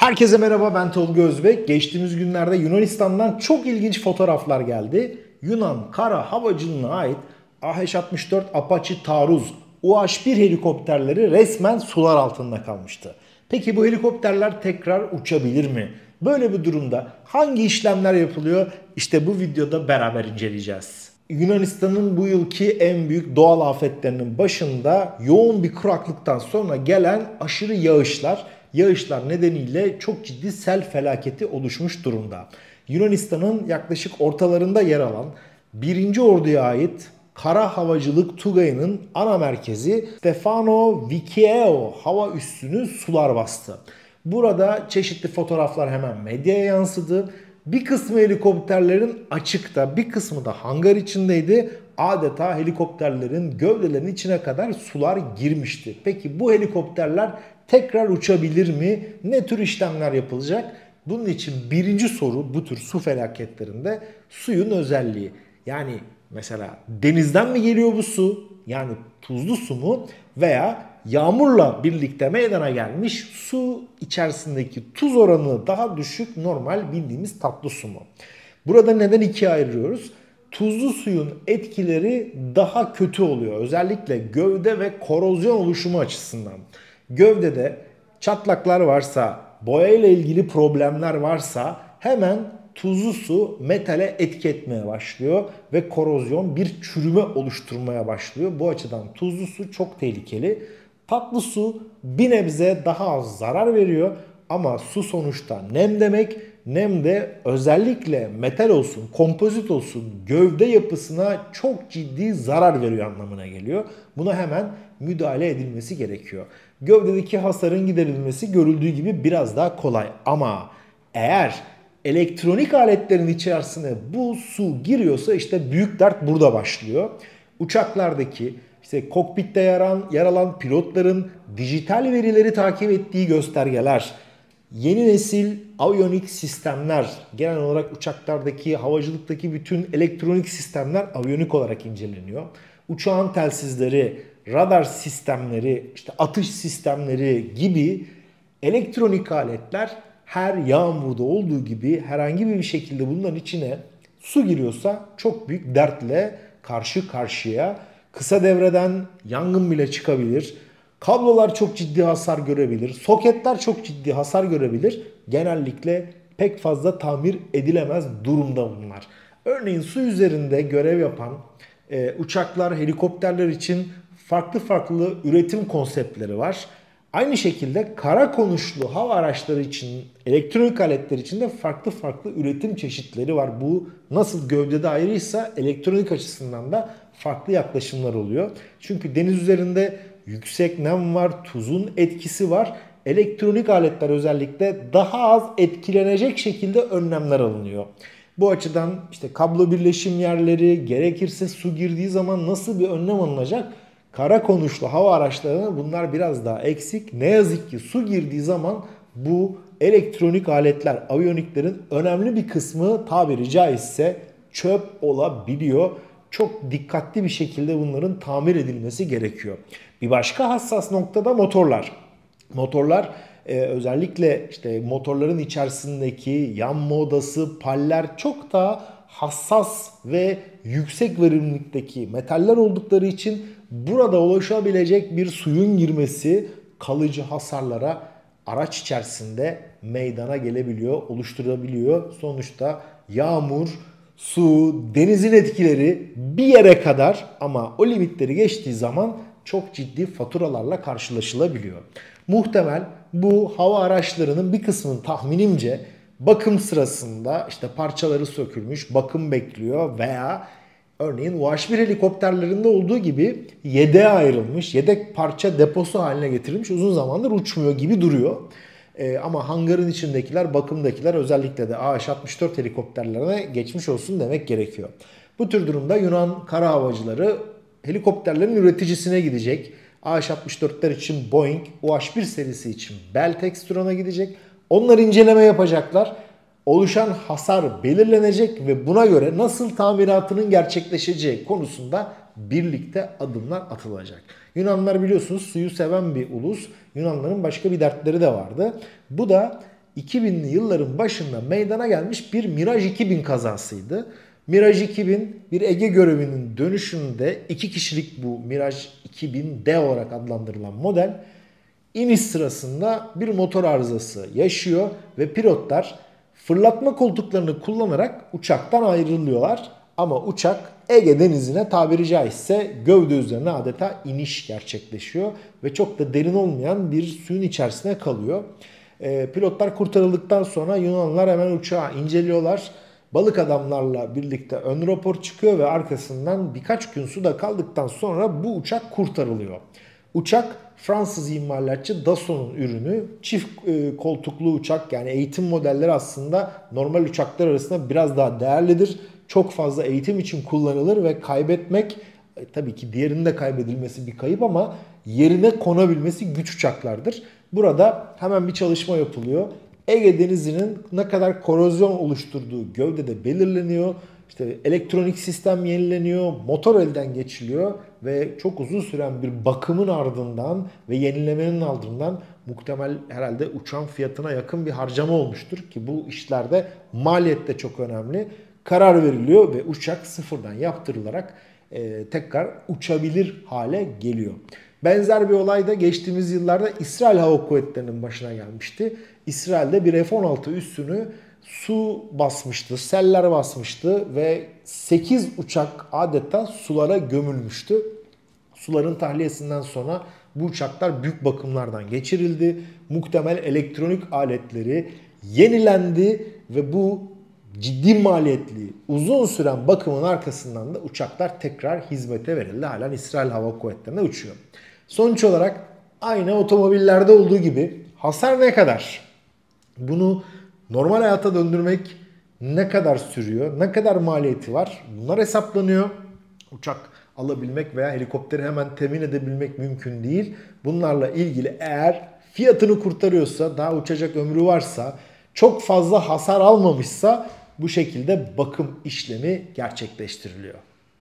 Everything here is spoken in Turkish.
Herkese merhaba, ben Tolga Özbek. Geçtiğimiz günlerde Yunanistan'dan çok ilginç fotoğraflar geldi. Yunan kara havacılığına ait AH-64 Apache Taarruz UH-1 helikopterleri resmen sular altında kalmıştı. Peki bu helikopterler tekrar uçabilir mi? Böyle bir durumda hangi işlemler yapılıyor? İşte bu videoda beraber inceleyeceğiz. Yunanistan'ın bu yılki en büyük doğal afetlerinin başında yoğun bir kuraklıktan sonra gelen aşırı yağışlar nedeniyle çok ciddi sel felaketi oluşmuş durumda. Yunanistan'ın yaklaşık ortalarında yer alan 1. Ordu'ya ait Kara Havacılık Tugayı'nın ana merkezi Stefano Vikeao hava üssünü sular bastı. Burada çeşitli fotoğraflar hemen medyaya yansıdı. Bir kısmı helikopterlerin açıkta, bir kısmı da hangar içindeydi. Adeta helikopterlerin gövdelerinin içine kadar sular girmişti. Peki bu helikopterler tekrar uçabilir mi? Ne tür işlemler yapılacak? Bunun için birinci soru bu tür su felaketlerinde suyun özelliği. Yani mesela denizden mi geliyor bu su? Yani tuzlu su mu? Veya yağmurla birlikte meydana gelmiş su içerisindeki tuz oranı daha düşük normal bildiğimiz tatlı su mu? Burada neden ikiye ayırıyoruz? Tuzlu suyun etkileri daha kötü oluyor. Özellikle gövde ve korozyon oluşumu açısından. Gövdede çatlaklar varsa, boya ile ilgili problemler varsa hemen tuzlu su metale etki etmeye başlıyor ve korozyon bir çürüme oluşturmaya başlıyor. Bu açıdan tuzlu su çok tehlikeli. Tatlı su bir nebze daha az zarar veriyor ama su sonuçta nem demek. Nem de özellikle metal olsun, kompozit olsun gövde yapısına çok ciddi zarar veriyor anlamına geliyor. Buna hemen müdahale edilmesi gerekiyor. Gövdedeki hasarın giderilmesi görüldüğü gibi biraz daha kolay ama eğer elektronik aletlerin içerisine bu su giriyorsa işte büyük dert burada başlıyor. Uçaklardaki işte kokpitte yer alan pilotların dijital verileri takip ettiği göstergeler, yeni nesil aviyonik sistemler, genel olarak uçaklardaki, havacılıktaki bütün elektronik sistemler aviyonik olarak inceleniyor. Uçağın telsizleri, radar sistemleri, işte atış sistemleri gibi elektronik aletler her yağmurda olduğu gibi herhangi bir şekilde bunların içine su giriyorsa çok büyük dertle karşı karşıya. Kısa devreden yangın bile çıkabilir. Kablolar çok ciddi hasar görebilir. Soketler çok ciddi hasar görebilir. Genellikle pek fazla tamir edilemez durumda bunlar. Örneğin su üzerinde görev yapan uçaklar, helikopterler için farklı üretim konseptleri var. Aynı şekilde kara konuşlu hava araçları için, elektronik aletler için de farklı üretim çeşitleri var. Bu nasıl gövdede ayrıysa elektronik açısından da farklı yaklaşımlar oluyor. Çünkü deniz üzerinde yüksek nem var, tuzun etkisi var. Elektronik aletler özellikle daha az etkilenecek şekilde önlemler alınıyor. Bu açıdan işte kablo birleşim yerleri, gerekirse su girdiği zaman nasıl bir önlem alınacak? Kara konuşlu hava araçlarına bunlar biraz daha eksik. Ne yazık ki su girdiği zaman bu elektronik aletler, aviyoniklerin önemli bir kısmı tabiri caizse çöp olabiliyor. Çok dikkatli bir şekilde bunların tamir edilmesi gerekiyor. Bir başka hassas noktada motorlar. Motorlar özellikle işte motorların içerisindeki yanma odası, paller çok daha hassas ve yüksek verimlilikteki metaller oldukları için burada ulaşabilecek bir suyun girmesi kalıcı hasarlara araç içerisinde meydana gelebiliyor, oluşturabiliyor. Sonuçta yağmur, su, denizin etkileri bir yere kadar ama o limitleri geçtiği zaman çok ciddi faturalarla karşılaşılabiliyor. Muhtemel bu hava araçlarının bir kısmının tahminimce bakım sırasında işte parçaları sökülmüş, bakım bekliyor veya örneğin UH-1 helikopterlerinde olduğu gibi yedeğe ayrılmış, yedek parça deposu haline getirilmiş, uzun zamandır uçmuyor gibi duruyor. Ama hangarın içindekiler, bakımdakiler özellikle de AH-64 helikopterlerine geçmiş olsun demek gerekiyor. Bu tür durumda Yunan kara havacıları helikopterlerin üreticisine gidecek. AH-64'ler için Boeing, UH-1 serisi için Bell Textron'a gidecek. Onlar inceleme yapacaklar. Oluşan hasar belirlenecek ve buna göre nasıl tamiratının gerçekleşeceği konusunda birlikte adımlar atılacak. Yunanlar biliyorsunuz suyu seven bir ulus. Yunanların başka bir dertleri de vardı. Bu da 2000'li yılların başında meydana gelmiş bir Mirage 2000 kazasıydı. Mirage 2000 bir Ege görevinin dönüşünde 2 kişilik bu Mirage 2000D olarak adlandırılan model iniş sırasında bir motor arızası yaşıyor ve pilotlar fırlatma koltuklarını kullanarak uçaktan ayrılıyorlar. Ama uçak Ege Denizi'ne tabiri caizse gövde üzerine adeta iniş gerçekleşiyor ve çok da derin olmayan bir suyun içerisine kalıyor. Pilotlar kurtarıldıktan sonra Yunanlılar hemen uçağı inceliyorlar. Balık adamlarla birlikte ön rapor çıkıyor ve arkasından birkaç gün suda kaldıktan sonra bu uçak kurtarılıyor. Uçak Fransız imalatçı Dassau'nun ürünü. Çift koltuklu uçak, yani eğitim modelleri aslında normal uçaklar arasında biraz daha değerlidir. Çok fazla eğitim için kullanılır ve kaybetmek, tabii ki diğerinin de kaybedilmesi bir kayıp ama yerine konabilmesi güç uçaklardır. Burada hemen bir çalışma yapılıyor. Ege Denizi'nin ne kadar korozyon oluşturduğu gövdede belirleniyor. İşte elektronik sistem yenileniyor, motor elden geçiliyor ve çok uzun süren bir bakımın ardından ve yenilemenin ardından muhtemel herhalde uçağın fiyatına yakın bir harcama olmuştur ki bu işlerde maliyet de çok önemli. Karar veriliyor ve uçak sıfırdan yaptırılarak tekrar uçabilir hale geliyor. Benzer bir olay da geçtiğimiz yıllarda İsrail Hava Kuvvetleri'nin başına gelmişti. İsrail'de bir F-16 üssünü su basmıştı, seller basmıştı ve 8 uçak adeta sulara gömülmüştü. Suların tahliyesinden sonra bu uçaklar büyük bakımlardan geçirildi. Muhtemel elektronik aletleri yenilendi ve bu ciddi maliyetli, uzun süren bakımın arkasından da uçaklar tekrar hizmete verildi. Halen İsrail Hava Kuvvetleri'ne uçuyor. Sonuç olarak aynı otomobillerde olduğu gibi hasar ne kadar? Bunu normal hayata döndürmek ne kadar sürüyor? Ne kadar maliyeti var? Bunlar hesaplanıyor. Uçak alabilmek veya helikopteri hemen temin edebilmek mümkün değil. Bunlarla ilgili eğer fiyatını kurtarıyorsa, daha uçacak ömrü varsa, çok fazla hasar almamışsa bu şekilde bakım işlemi gerçekleştiriliyor.